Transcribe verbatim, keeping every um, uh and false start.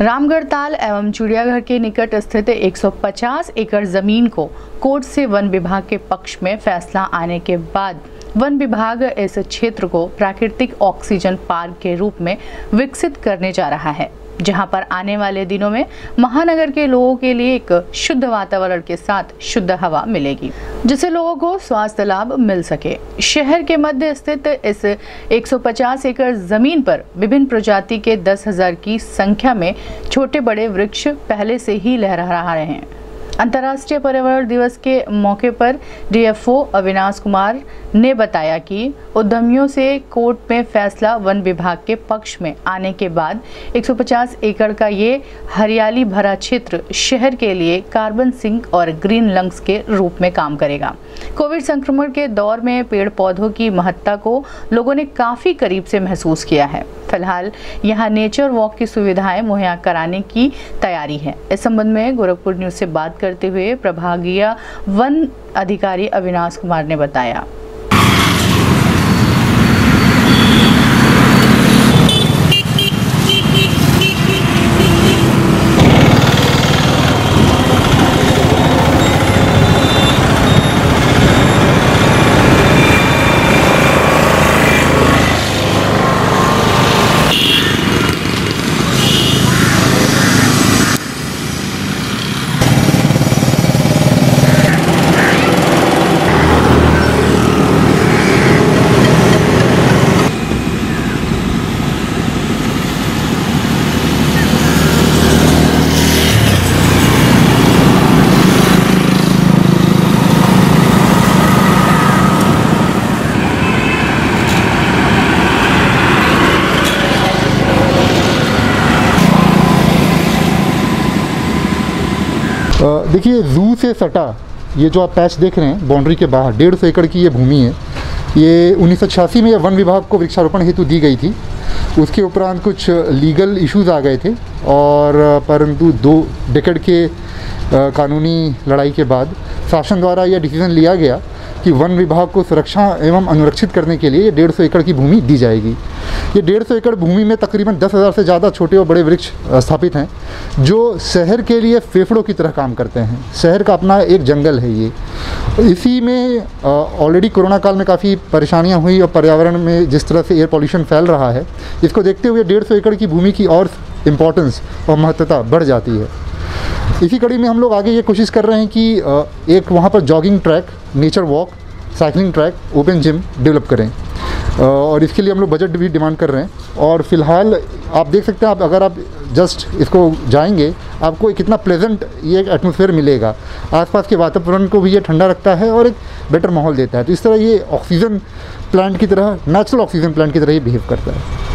रामगढ़ ताल एवं चिड़ियाघर के निकट स्थित एक सौ पचास एकड़ जमीन को कोर्ट से वन विभाग के पक्ष में फैसला आने के बाद वन विभाग इस क्षेत्र को प्राकृतिक ऑक्सीजन पार्क के रूप में विकसित करने जा रहा है, जहां पर आने वाले दिनों में महानगर के लोगों के लिए एक शुद्ध वातावरण के साथ शुद्ध हवा मिलेगी, जिससे लोगों को स्वास्थ्य लाभ मिल सके। शहर के मध्य स्थित इस एक सौ पचास एकड़ जमीन पर विभिन्न प्रजाति के दस हजार की संख्या में छोटे बड़े वृक्ष पहले से ही लहरा रहे हैं। अंतर्राष्ट्रीय पर्यावरण दिवस के मौके पर डीएफओ अविनाश कुमार ने बताया कि उद्यमियों से कोर्ट में फैसला वन विभाग के पक्ष में आने के बाद एक सौ पचास एकड़ का ये हरियाली भरा क्षेत्र शहर के लिए कार्बन सिंक और ग्रीन लंग्स के रूप में काम करेगा। कोविड संक्रमण के दौर में पेड़ पौधों की महत्ता को लोगों ने काफी करीब से महसूस किया है। फिलहाल यहाँ नेचर वॉक की सुविधाएं मुहैया कराने की तैयारी है। इस संबंध में गोरखपुर न्यूज से बात करते हुए प्रभागीय वन अधिकारी अविनाश कुमार ने बताया। देखिए, जू से सटा ये जो आप पैच देख रहे हैं बाउंड्री के बाहर डेढ़ सौ एकड़ की ये भूमि है। ये उन्नीस सौ छियासी में वन विभाग को वृक्षारोपण हेतु दी गई थी। उसके उपरांत कुछ लीगल इश्यूज आ गए थे और परंतु दो डेकेड के कानूनी लड़ाई के बाद शासन द्वारा यह डिसीजन लिया गया कि वन विभाग को सुरक्षा एवं अनुरक्षित करने के लिए ये डेढ़ सौ एकड़ की भूमि दी जाएगी। ये डेढ़ सौ एकड़ भूमि में तकरीबन दस हज़ार से ज़्यादा छोटे और बड़े वृक्ष स्थापित हैं, जो शहर के लिए फेफड़ों की तरह काम करते हैं। शहर का अपना एक जंगल है ये। इसी में ऑलरेडी कोरोना काल में काफ़ी परेशानियां हुई और पर्यावरण में जिस तरह से एयर पॉल्यूशन फैल रहा है, इसको देखते हुए डेढ़ सौ एकड़ की भूमि की और इम्पोर्टेंस और महत्वता बढ़ जाती है। इसी कड़ी में हम लोग आगे ये कोशिश कर रहे हैं कि एक वहाँ पर jogging track, nature walk, cycling track, open gym develop करें और इसके लिए हम लोग बजट भी डिमांड कर रहे हैं। और फिलहाल आप देख सकते हैं, आप अगर आप जस्ट इसको जाएंगे आपको एक कितना प्लेजेंट ये एक एटमॉस्फेयर मिलेगा। आसपास के वातावरण को भी ये ठंडा रखता है और एक बेटर माहौल देता है। तो इस तरह ये ऑक्सीजन प्लांट की तरह, नेचुरल ऑक्सीजन प्लांट की तरह ही बिहेव करता है।